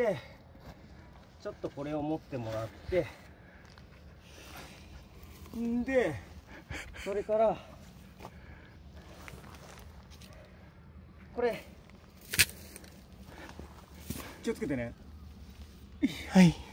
でちょっとこれを持ってもらって、んでそれからこれ気をつけてね。 はい。